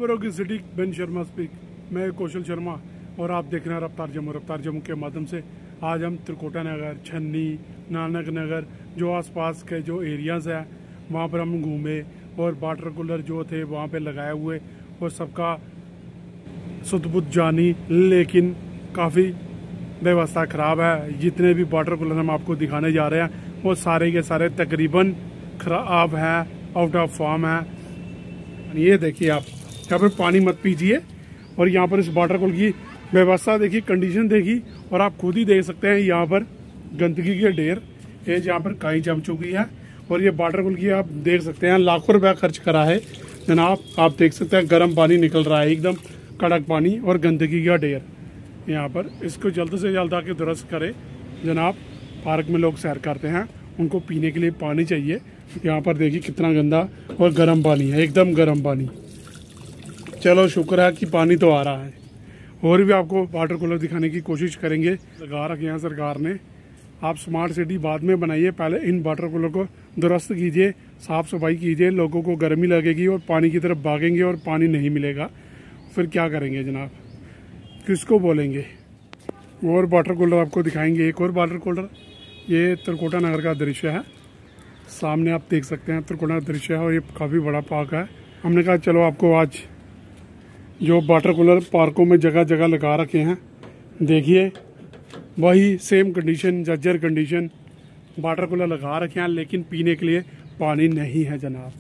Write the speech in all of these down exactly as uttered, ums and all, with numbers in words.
खबरों की सिटी बिन शर्मा स्पीक। मैं कौशल शर्मा और आप देख रहे हैं रफ्तार जम्मू। रफ्तार जम्मू के माध्यम से आज हम त्रिकोटा नगर, छन्नी, नानक नगर, जो आसपास के जो एरियाज़ हैं वहाँ पर हम घूमे और वाटर कूलर जो थे वहाँ पे लगाए हुए और सबका सुध-बुध जानी, लेकिन काफ़ी व्यवस्था ख़राब है। जितने भी वाटर कूलर हम आपको दिखाने जा रहे हैं वो सारे के सारे तकरीबन ख़राब हैं, आउट ऑफ फॉर्म है। ये देखिए, आप यहाँ पर पानी मत पीजिए और यहाँ पर इस वाटर कूलर की व्यवस्था देखिए, कंडीशन देखिए और आप खुद ही देख सकते हैं यहाँ पर गंदगी के ढेर, ये यहाँ पर काई जम चुकी है। और ये वाटर कूलर की आप देख सकते हैं लाखों रुपया खर्च करा है जनाब। आप देख सकते हैं गर्म पानी निकल रहा है, एकदम कड़क पानी और गंदगी का ढेर यहाँ पर। इसको जल्द से जल्द आके दुरुस्त करें जनाब। पार्क में लोग सैर करते हैं, उनको पीने के लिए पानी चाहिए। यहाँ पर देखिए कितना गंदा और गर्म पानी है, एकदम गर्म पानी। चलो शुक्र है कि पानी तो आ रहा है। और भी आपको वाटर कूलर दिखाने की कोशिश करेंगे। लगा रखे हैं सरकार ने। आप स्मार्ट सिटी बाद में बनाइए, पहले इन वाटर कूलर को दुरुस्त कीजिए, साफ़ सफाई कीजिए। लोगों को गर्मी लगेगी और पानी की तरफ भागेंगे और पानी नहीं मिलेगा, फिर क्या करेंगे जनाब, किसको बोलेंगे। और वाटर कूलर आपको दिखाएंगे, एक और वाटर कूलर। ये त्रिकोटा नगर का दृश्य है, सामने आप देख सकते हैं त्रिकोटा दृश्य है और ये काफ़ी बड़ा पार्क है। हमने कहा चलो आपको आज जो वाटर कूलर पार्कों में जगह जगह लगा रखे हैं देखिए, वही सेम कंडीशन, जर्जर कंडीशन वाटर कूलर लगा रखे हैं, लेकिन पीने के लिए पानी नहीं है जनाब।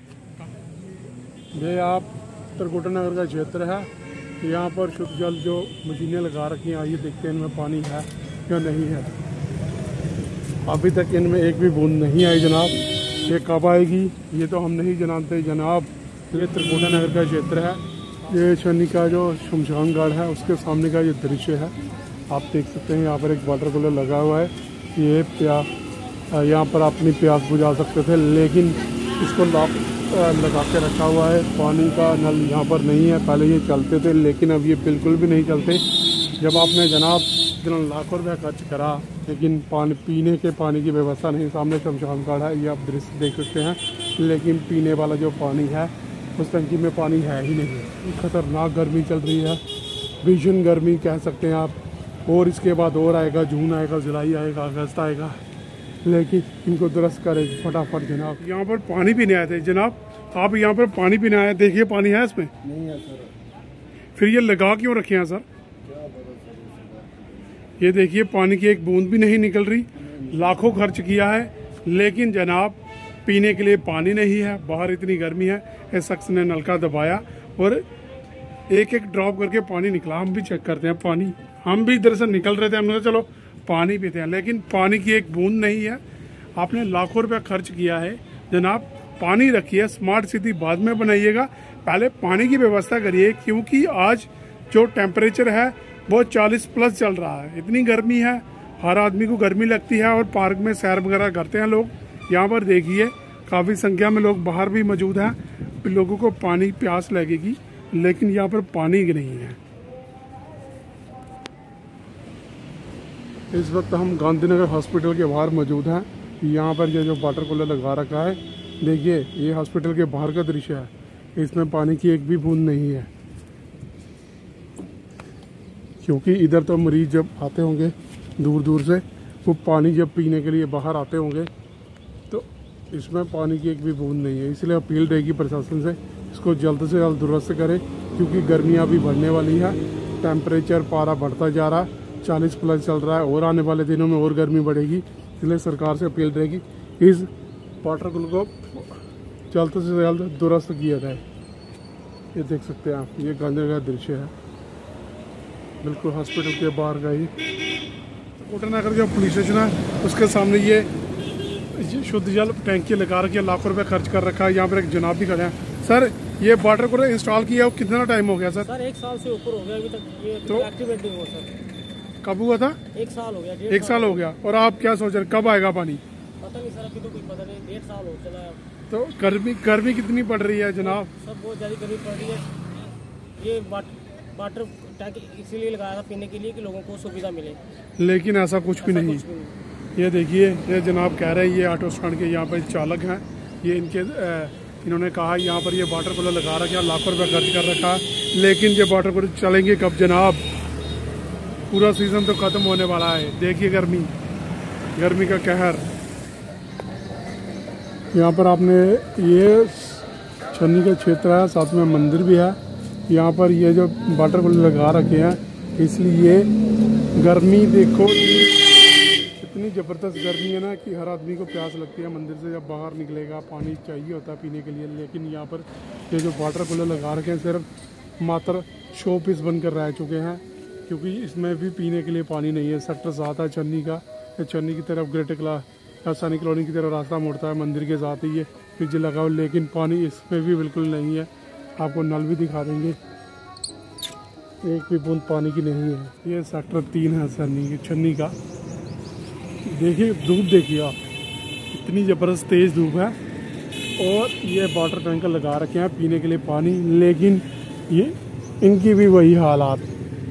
ये आप त्रिकोटा नगर का क्षेत्र है, यहाँ पर शुद्ध जल जो मशीनें लगा रखी हैं, आइए देखते हैं इनमें पानी है या नहीं है। अभी तक इनमें एक भी बूंद नहीं आई जनाब। ये कब आएगी ये तो हम नहीं जानते जनाब। ये त्रिकोटा नगर का क्षेत्र है, ये छन्नी का जो शमशान घाट है उसके सामने का ये दृश्य है। आप देख सकते हैं यहाँ पर एक वाटर कूलर लगा हुआ है। ये प्यास, यहाँ पर अपनी प्यास बुझा सकते थे, लेकिन इसको लॉक लगा के रखा हुआ है। पानी का नल यहाँ पर नहीं है, पहले ये चलते थे लेकिन अब ये बिल्कुल भी नहीं चलते। जब आपने जनाब इतना लाखों रुपया खर्च करा, लेकिन पानी पीने के पानी की व्यवस्था नहीं। सामने शमशान घाट है, ये आप दृश्य देख सकते हैं, लेकिन पीने वाला जो पानी है उस टंकी में पानी है ही नहीं। खतरनाक गर्मी चल रही है, भीषण गर्मी कह सकते हैं आप। और इसके बाद और आएगा, जून आएगा, जुलाई आएगा, अगस्त आएगा, लेकिन इनको दुरुस्त करें फटाफट जनाब। यहाँ पर पानी पीने आए थे जनाब, आप यहाँ पर पानी पीने आए, देखिए पानी है इसमें? नहीं है सर। फिर ये लगा क्यों रखे हैं सर? ये देखिए पानी की एक बूंद भी नहीं निकल रही। लाखों खर्च किया है, लेकिन जनाब पीने के लिए पानी नहीं है। बाहर इतनी गर्मी है, इस शख्स ने नलका दबाया और एक एक ड्रॉप करके पानी निकला। हम भी चेक करते हैं पानी, हम भी इधर से निकल रहे थे, हमने कहा चलो पानी पीते हैं, लेकिन पानी की एक बूंद नहीं है। आपने लाखों रुपया खर्च किया है जनाब, पानी रखिए। स्मार्ट सिटी बाद में बनाइएगा, पहले पानी की व्यवस्था करिए, क्योंकि आज जो टेम्परेचर है वो चालीस प्लस चल रहा है। इतनी गर्मी है, हर आदमी को गर्मी लगती है और पार्क में सैर वगैरह करते हैं लोग। यहाँ पर देखिए काफ़ी संख्या में लोग बाहर भी मौजूद हैं। लोगों को पानी प्यास लगेगी, लेकिन यहाँ पर पानी नहीं है। इस वक्त हम गांधीनगर हॉस्पिटल के बाहर मौजूद हैं। यहाँ पर ये जो वाटर कूलर लगा रखा है, देखिए ये हॉस्पिटल के बाहर का दृश्य है, इसमें पानी की एक भी बूंद नहीं है। क्योंकि इधर तो मरीज जब आते होंगे दूर दूर से, वो पानी जब पीने के लिए बाहर आते होंगे, तो इसमें पानी की एक भी बूंद नहीं है। इसलिए अपील रहेगी प्रशासन से, इसको जल्द से जल्द दुरुस्त करें, क्योंकि गर्मियाँ भी बढ़ने वाली है। टेम्परेचर पारा बढ़ता जा रहा है, चालीस प्लस चल रहा है और आने वाले दिनों में और गर्मी बढ़ेगी। इसलिए सरकार से अपील रहेगी इस वाटर कूलर को जल्द से जल्द दुरुस्त किया जाए। ये देख सकते हैं आप, ये गांधीनगर का दृश्य है, बिल्कुल हॉस्पिटल के बाहर का। ये त्रिकोटा नगर जो पुलिस स्टेशन है उसके सामने ये शुद्ध जल टैंकी लगा रखी है, लाखों रुपए खर्च कर रखा है। यहाँ पर एक जनाब भी खड़े हैं। सर ये वाटर कूलर इंस्टॉल किया है, कितना टाइम हो गया सर? सर एक साल से ऊपर हो गया अभी तक ये तो एक्टिवेट नहीं हुआ सर। कब हुआ था? एक साल हो गया। एक साल हो गया। और आप क्या सोच रहे, कब आएगा पानी? पता नहीं सर, अभी तो कुछ पता नहीं, डेढ़ साल हो चला है। तो गर्मी गर्मी कितनी पड़ रही है जनाब? सब बहुत ज़्यादा गर्मी पड़ रही है। ये वाटर टैंक इसीलिए लगाया था पीने के लिए कि लोगों को सुविधा मिले, लेकिन ऐसा कुछ भी नहीं। ये देखिए, ये जनाब कह रहे हैं, ये ऑटो स्टैंड के यहाँ पर चालक हैं, ये इनके इन्होंने कहा यहाँ पर ये वाटर कूलर लगा रखा, लाखों रुपया खर्च कर रखा, लेकिन ये वाटर कूलर चलेंगे कब जनाब? पूरा सीजन तो ख़त्म होने वाला है। देखिए गर्मी गर्मी का कहर। यहाँ पर आपने ये छन्नी का क्षेत्र है, साथ में मंदिर भी है। यहाँ पर ये जो वाटर कूलर लगा रखे हैं, इसलिए गर्मी देखो, इतनी ज़बरदस्त गर्मी है ना कि हर आदमी को प्यास लगती है। मंदिर से जब बाहर निकलेगा पानी चाहिए होता है पीने के लिए, लेकिन यहाँ पर ये जो वाटर कूलर लगा रखे हैं सिर्फ मात्र शो पीस बनकर रह चुके हैं, क्योंकि इसमें भी पीने के लिए पानी नहीं है। सेक्टर सात है छन्नी का, छन्नी की तरफ ग्रेटर क्ला सैनिक कॉलोनी की तरफ रास्ता मुड़ता है, मंदिर के साथ ही ये फ्रिज लगा हो, लेकिन पानी इसमें भी बिल्कुल नहीं है। आपको नल भी दिखा देंगे, एक भी बूंद पानी की नहीं है। ये सेक्टर तीन है छन्नी छन्नी का। देखिए धूप देखिए आप, इतनी ज़बरदस्त तेज़ धूप है। और ये वाटर टैंकर लगा रखे हैं पीने के लिए पानी, लेकिन ये इनकी भी वही हालात,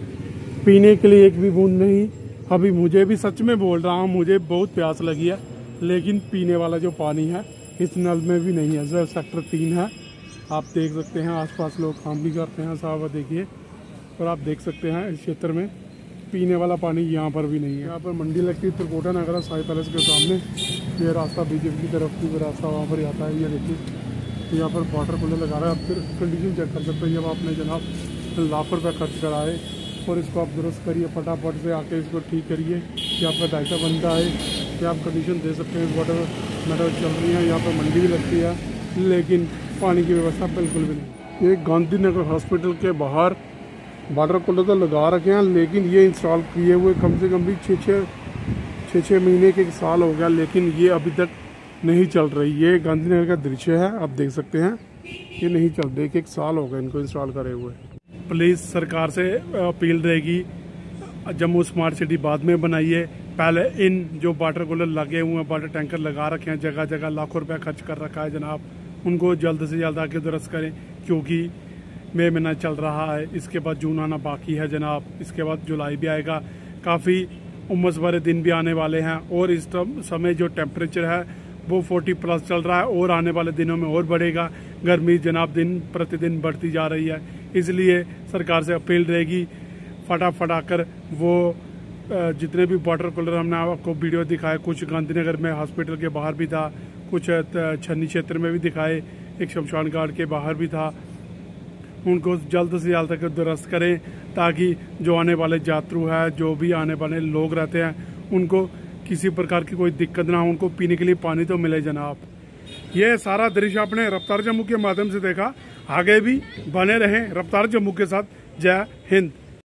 पीने के लिए एक भी बूंद नहीं। अभी मुझे भी सच में बोल रहा हूँ, मुझे बहुत प्यास लगी है, लेकिन पीने वाला जो पानी है इस नल में भी नहीं है। सर सेक्टर तीन है, आप देख सकते हैं आसपास लोग काम भी करते हैं साहब, देखिए। और आप देख सकते हैं इस क्षेत्र में पीने वाला पानी यहाँ पर भी नहीं है। यहाँ पर मंडी लगती है त्रिकोटा नगर साई पैलेस के सामने, ये रास्ता बीजेपी की तरफ की रास्ता वहाँ पर आता है। ये देखिए यहाँ पर वाटर कूलर लगा रहा है। आप फिर कंडीशन चेक कर सकते हैं। जब आपने जनाब लाखों रुपये खर्च कराए और इसको आप दुरुस्त करिए, फटाफट से आके इसको ठीक करिए कि आपका दायित्व बनता है कि आप कंडीशन दे सकते हैं। वाटर मेटर चल रही है, यहाँ पर मंडी भी लगती है, लेकिन पानी की व्यवस्था बिल्कुल भी नहीं। ये गांधीनगर हॉस्पिटल के बाहर वाटर कूलर तो लगा रखे हैं, लेकिन ये इंस्टॉल किए हुए कम से कम भी छः छः छः छः महीने के एक साल हो गया, लेकिन ये अभी तक नहीं चल रही। ये गांधीनगर का दृश्य है, आप देख सकते हैं, ये नहीं चल रही। एक एक साल हो गया इनको इंस्टॉल करे हुए। प्लीज़ सरकार से अपील रहेगी, जम्मू स्मार्ट सिटी बाद में बनाइए, पहले इन जो वाटर कूलर लगे हुए हैं, वाटर टैंकर लगा रखे हैं जगह जगह, लाखों रुपया खर्च कर रखा है जनाब, उनको जल्द से जल्द आके दुरुस्त करें, क्योंकि मई महीना चल रहा है, इसके बाद जून आना बाकी है जनाब, इसके बाद जुलाई भी आएगा। काफ़ी उमस भरे दिन भी आने वाले हैं, और इस समय जो टेम्परेचर है वो चालीस प्लस चल रहा है, और आने वाले दिनों में और बढ़ेगा। गर्मी जनाब दिन प्रतिदिन बढ़ती जा रही है, इसलिए सरकार से अपील रहेगी, फटाफट आकर वो जितने भी वाटर कूलर हमने आपको वीडियो दिखाए, कुछ गांधीनगर में हॉस्पिटल के बाहर भी था, कुछ छन्नी क्षेत्र में भी दिखाए, एक शमशान घाट के बाहर भी था, उनको जल्द से जल्द तक दुरुस्त करें, ताकि जो आने वाले यात्रु है, जो भी आने वाले लोग रहते हैं, उनको किसी प्रकार की कोई दिक्कत ना हो, उनको पीने के लिए पानी तो मिले जनाब। ये सारा दृश्य आपने रफ्तार जम्मू के माध्यम से देखा, आगे भी बने रहें रफ्तार जम्मू के साथ। जय हिंद।